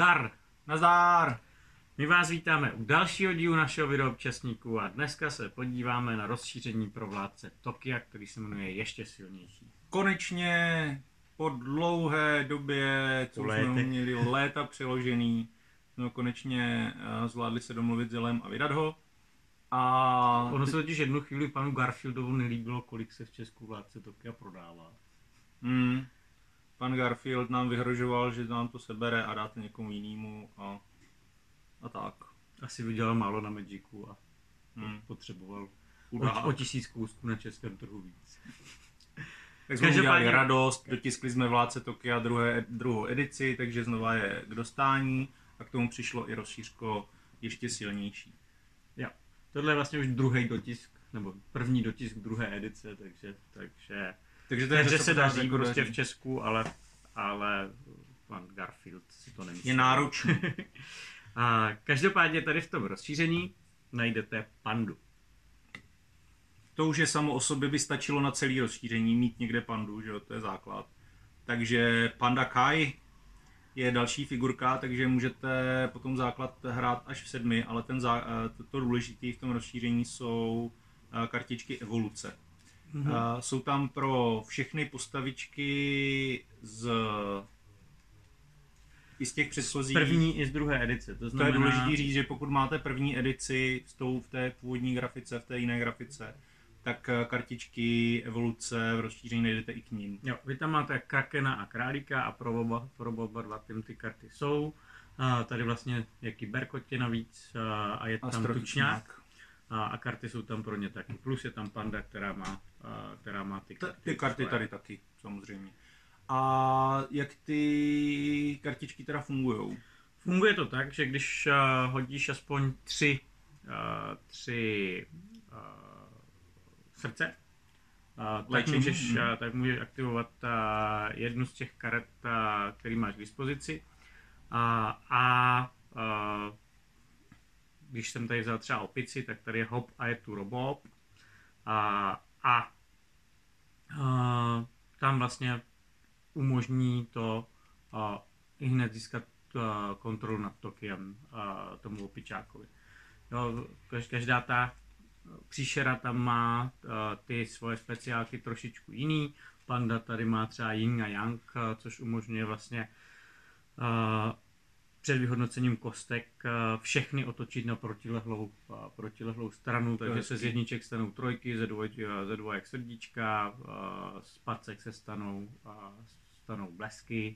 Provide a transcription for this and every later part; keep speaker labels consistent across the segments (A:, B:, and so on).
A: Zdar!
B: Nazdar!
A: My vás vítáme u dalšího dílu našeho videoobčasníku a dneska se podíváme na rozšíření pro vládce Tokia, který se jmenuje Ještě silnější.
B: Konečně po dlouhé době, co jsme měli léta přeložený, no konečně zvládli se domluvit s Jelem a vydat ho. A
A: ono se totiž jednu chvíli panu Garfieldovu nelíbilo, kolik se v Česku vládce Tokia prodává.
B: Pan Garfield nám vyhrožoval, že nám to sebere a dáte někomu jinému a tak.
A: Asi vydělal málo na Magicu a potřeboval o 1000 kousků na českém trhu víc.
B: Tak jsme udělali radost, dotiskli jsme Vládce Tokia druhou edici, takže znova je k dostání a k tomu přišlo i rozšířko Ještě silnější.
A: Jo, tohle je vlastně už druhý dotisk, nebo první dotisk druhé edice, takže se daří prostě v Česku, ale pan Garfield si to nemyslí.
B: Je náročný.
A: A každopádně tady v tom rozšíření najdete pandu.
B: To už je samo o sobě, by stačilo na celý rozšíření mít někde pandu, že jo, to je základ. Takže Panda Kai je další figurka, takže můžete potom základ hrát až v 7, ale to důležité v tom rozšíření jsou kartičky evoluce. Jsou tam pro všechny postavičky i z těch předchozích.
A: První i z druhé edice. To znamená...
B: je důležité říct, že pokud máte první edici v té původní grafice, v té jiné grafice, tak kartičky evoluce v rozšíření najdete i k ním.
A: Jo, vy tam máte Krakena a Králíka a pro oba dva ty karty jsou. Tady vlastně je Kyberkotě navíc a je tam Tučňák. A karty jsou tam pro ně taky. Plus je tam Panda, která má ty karty.
B: Ty karty tady taky, samozřejmě. A jak ty kartičky teda fungujou?
A: Funguje to tak, že když hodíš aspoň 3 srdce, tak můžeš aktivovat jednu z těch karet, který máš k dispozici. Když jsem tady vzal třeba opici, tak tady je hop a je tu robob. Tam vlastně umožní to i hned získat kontrolu nad Tokiem tomu opičákovi. Jo, každá ta příšera tam má ty svoje speciálky trošičku jiný. Panda tady má třeba Yin a Yang, což umožňuje vlastně před vyhodnocením kostek všechny otočit na protilehlou stranu, takže se z jedniček stanou trojky, ze dvojek srdíčka, z pacek se stanou blesky.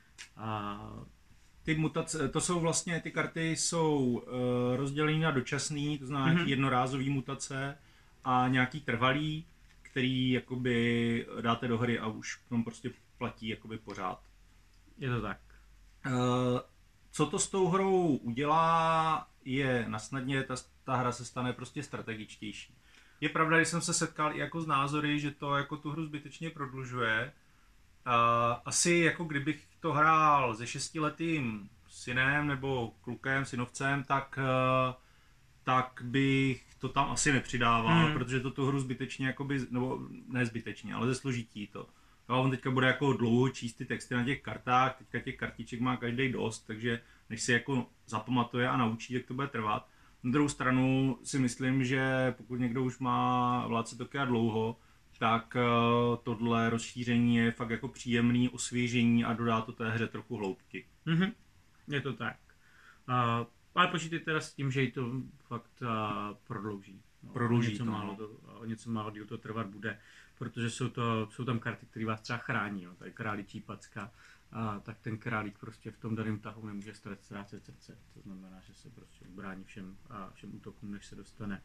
B: Ty mutace, to jsou vlastně, ty karty jsou rozdělené na dočasný, to znamená nějaký jednorázový mutace a nějaký trvalý, který jakoby dáte do hry a už tom prostě platí jakoby pořád.
A: Je to tak.
B: Co to s tou hrou udělá, je nasnadně, ta hra se stane prostě strategičtější. Je pravda, že jsem se setkal i jako s názory, že to jako tu hru zbytečně prodlužuje. Asi jako kdybych to hrál se 6letým synem nebo klukem, synovcem, tak bych to tam asi nepřidával, protože to tu hru zbytečně, jakoby, nebo ne zbytečně, ale ze složití to. On teďka bude jako dlouho číst ty texty na těch kartách, teďka těch kartiček má každý dost, takže než si jako zapamatuje a naučí, jak to bude trvat. Na druhou stranu si myslím, že pokud někdo už má Vládce Tokia dlouho, tak tohle rozšíření je fakt jako příjemný osvěžení a dodá to té hře trochu hloubky.
A: Je to tak. Ale počítejte teda s tím, že ji to fakt prodlouží. Něco málo díl to trvat bude, protože jsou tam karty, které vás třeba chrání. Jo. Tady králičí packa, tak ten králík prostě v tom daném tahu nemůže ztrácet srdce. To znamená, že se prostě ubrání všem útokům, než se dostane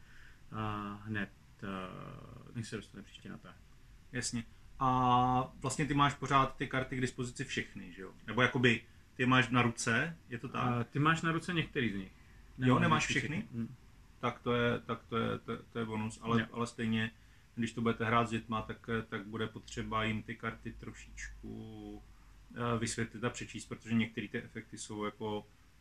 A: než se dostane příště na tah.
B: Jasně. A vlastně ty máš pořád ty karty k dispozici všechny, že jo? Nebo jakoby ty máš na ruce, je to tak?
A: Ty máš na ruce některý z nich.
B: Nemáš všechny? Tak to je bonus, ale stejně, když to budete hrát s dětma, tak bude potřeba jim ty karty trošičku vysvětlit a přečíst, protože některé ty efekty jsou jako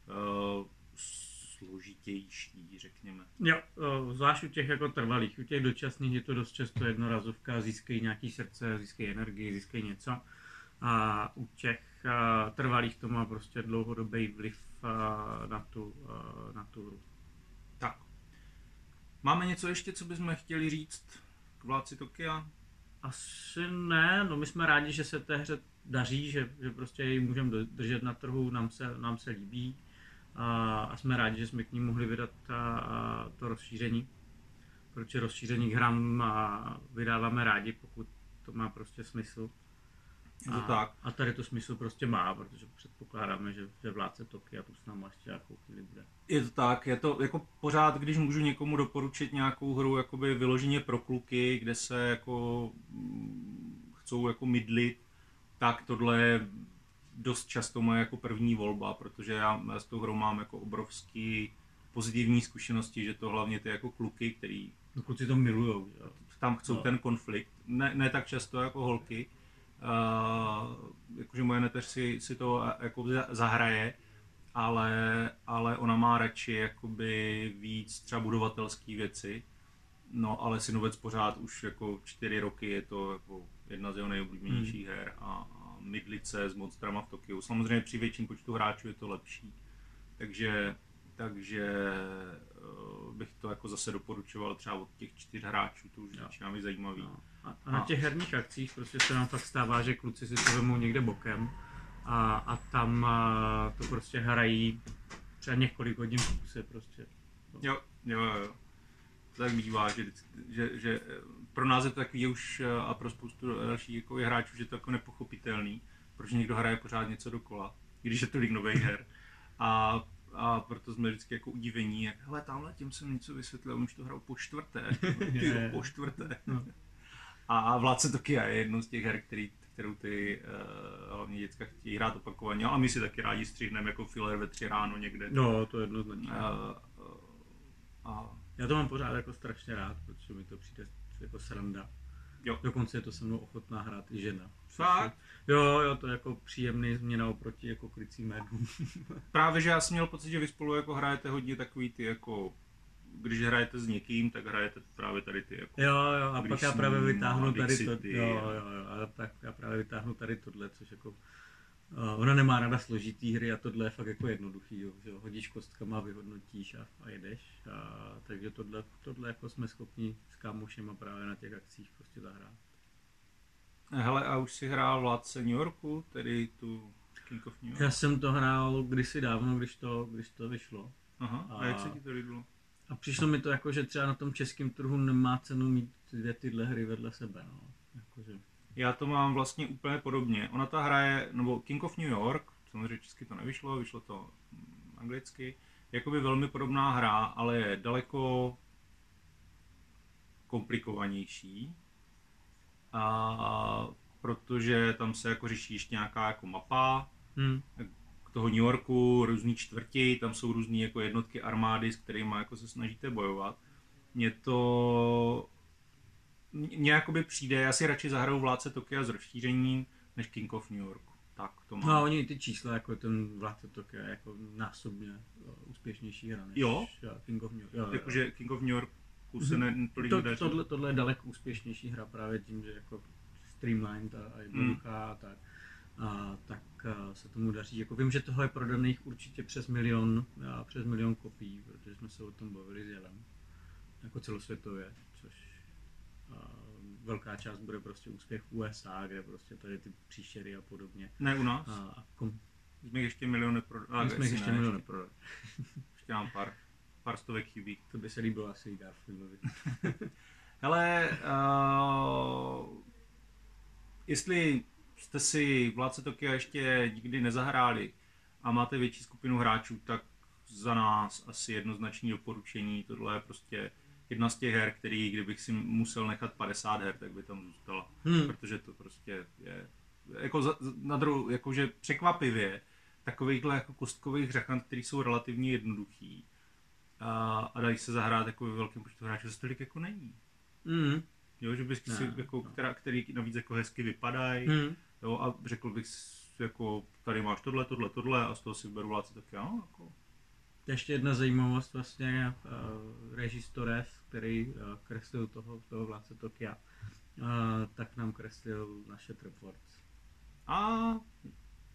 B: složitější, řekněme.
A: Jo, zvlášť u těch jako trvalých, u těch dočasných je to dost často jednorazovka, získají nějaký srdce, získají energii, získají něco. A u těch trvalých to má prostě dlouhodobý vliv na tu hru.
B: Tak. Máme něco ještě, co bychom chtěli říct k Vládci Tokia?
A: Asi ne, no my jsme rádi, že se té hře daří, že prostě ji můžeme držet na trhu, nám se líbí a jsme rádi, že jsme k ní mohli vydat to rozšíření, protože rozšíření k hrám vydáváme rádi, pokud to má prostě smysl. A tady to smysl prostě má, protože předpokládáme, že Vládce Tokia tu s námi ještě nějakou chvíli bude.
B: Je to tak, je to jako pořád, když můžu někomu doporučit nějakou hru jakoby vyloženě pro kluky, kde se jako chcou jako mydlit, tak tohle je dost často moje jako první volba, protože já s tou hrou mám jako obrovský pozitivní zkušenosti, že to hlavně ty jako kluky, který
A: kluci to milujou, jo.
B: Tam chcou ten konflikt, ne tak často jako holky. Jakože moje neteř si to jako zahraje, ale ona má radši jakoby víc třeba budovatelské věci. No ale Synovec pořád už jako 4 roky je to jako jedna z jeho nejoblíbenějších her a mydlit se s monstrama v Tokiu. Samozřejmě při větším počtu hráčů je to lepší. Takže bych to jako zase doporučoval třeba od těch 4 hráčů, to už začíná být zajímavý.
A: No. A na těch herních akcích prostě se nám fakt stává, že kluci si to vemou někde bokem a tam to prostě hrají třeba několik hodin v kuse prostě.
B: Jo. To tak bývá, že pro nás je to takový už a pro spoustu dalších jako hráčů, že to jako nepochopitelný, proč někdo hraje pořád něco dokola, když je tolik nových her. A proto jsme vždycky jako udivení, jak hele, tamhle tím jsem něco vysvětlil, už to hrál po čtvrté. A Vládce Tokia je jednou z těch her, kterou ty hlavně děcka chtějí hrát opakovaně. A my si taky rádi střihneme jako filler ve 3 ráno někde.
A: No, to je jednoznačně. Já to mám pořád jako strašně rád, protože mi to přijde jako sranda.
B: Jo.
A: Dokonce je to se mnou ochotná hrát i žena.
B: Fakt?
A: Jo, to je jako příjemný změna oproti jako krycím médům.
B: Právě, že já jsem měl pocit, že vy spolu jako hrajete hodně takový ty jako, když hrajete s někým, tak hrajete právě tady ty jako.
A: Jo, a pak já právě vytáhnu tady to. A tak já právě vytáhnu tady tohle, což jako ona nemá ráda složitý hry a tohle je fakt jako jednoduchý, jo, že hodíš kostkama, vyhodnotíš a jedeš. Takže tohle jako jsme schopni s kámošema právě na těch akcích prostě zahrát.
B: Hele, a už si hrál Vládce New Yorku, tedy tu King of New York?
A: Já jsem to hrál kdysi dávno, když to vyšlo.
B: Aha, a jak se ti to líbilo?
A: A přišlo mi to jako, že třeba na tom českém trhu nemá cenu mít 2 tyhle hry vedle sebe, no. Jakože.
B: Já to mám vlastně úplně podobně. Ona ta hraje, nebo King of New York, samozřejmě česky to nevyšlo, vyšlo to anglicky, jakoby velmi podobná hra, ale je daleko komplikovanější. Protože tam se jako řeší ještě nějaká jako mapa k toho New Yorku, různý čtvrti, tam jsou různý jako jednotky armády, s kterými jako se snažíte bojovat. Mně jakoby přijde, já si radši zahraju Vládce Tokia s rozšířením, než King of New York. Tak to mám.
A: No a oni ty čísla, jako ten Vládce Tokia, jako násobně úspěšnější hra než King of New York. Jo.
B: Jakože King of New York se netolik nedaří.
A: Tohle je daleko úspěšnější hra právě tím, že jako streamlined a jednoduchá a tak. Tak se tomu daří. Jako vím, že toho je prodaných určitě přes milion kopií, protože jsme se o tom bavili s Jelem. Jako celosvětově, což velká část bude prostě úspěch v USA, kde prostě tady ty příšery a podobně.
B: Ne u nás? Jsme ještě miliony prodali. Ještě mám pár stovek chybí.
A: To by se líbilo asi i Garfieldovi.
B: Hele, jestli jste si Vládce Tokia ještě nikdy nezahráli a máte větší skupinu hráčů, tak za nás asi jednoznačné doporučení. Tohle je prostě jedna z těch her, který kdybych si musel nechat 50 her, tak by tam zůstala. Protože to prostě je jako na druhou, jakože překvapivě takovýchhle jako kostkových hřachant, který jsou relativně jednoduchý a dají se zahrát jako ve velkém počtu hráčů, zase tolik jako není. Jo, že bych si jako, který navíc jako hezky vypadají, jo, a řekl bych jako tady máš tohle a z toho si vyberu Vládce Tokia, jako.
A: Ještě jedna zajímavost vlastně, Regis Torres, který kreslil toho Vládce Tokia, tak nám kreslil naše Trapwords.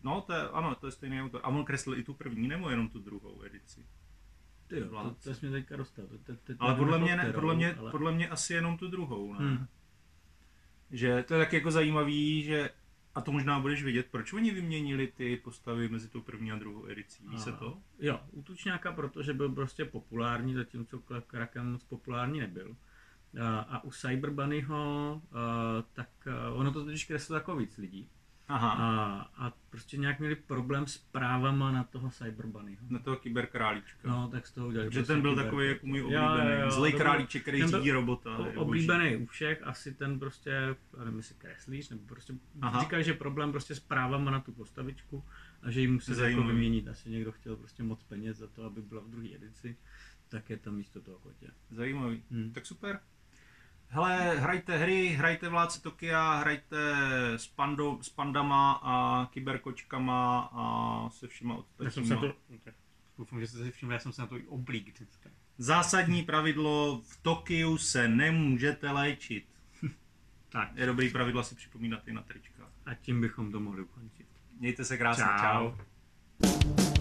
B: No, to je stejný autor. A on kreslil i tu první, nebo jenom tu druhou edici?
A: Tyjo, to jsi mě teďka dostal.
B: Ale podle mě asi jenom tu druhou, ne? Že to je tak jako zajímavý, že a to možná budeš vidět, proč oni vyměnili ty postavy mezi tou první a druhou edicí, ví se to?
A: Jo, u Tučňáka, protože byl prostě populární, zatímco Kraken moc populární nebyl. A u Cyberbunnyho, tak ono to totiž kreslilo jako víc lidí.
B: Aha.
A: A prostě nějak měli problém s právama na toho Cyberbunnyho.
B: Na toho kyberkrálíčka.
A: No, tak z toho udělali.
B: Že prostě ten byl takový jako můj oblíbený. Zlej králíček, který řídí robota.
A: Oblíbený u všech, asi ten prostě, nevím, jestli kreslíš, nebo prostě říkají, že problém prostě s právama na tu postavičku a že ji museli jako vyměnit. Asi někdo chtěl prostě moc peněz za to, aby byla v druhé edici, tak je tam místo toho Kotě.
B: Zajímavý. Tak super. Hele, hrajte hry, hrajte Vládce Tokia, hrajte s pandama a kyberkočkama a se všema ostatníma.
A: Doufám, že jste si všimli, já jsem se na to i oblík dneska.
B: Zásadní pravidlo, v Tokiu se nemůžete léčit.
A: Tak.
B: Je dobrý pravidlo si připomínat i na tričkách.
A: A tím bychom to mohli ukončit.
B: Mějte se krásně,
A: čau.
B: Čau.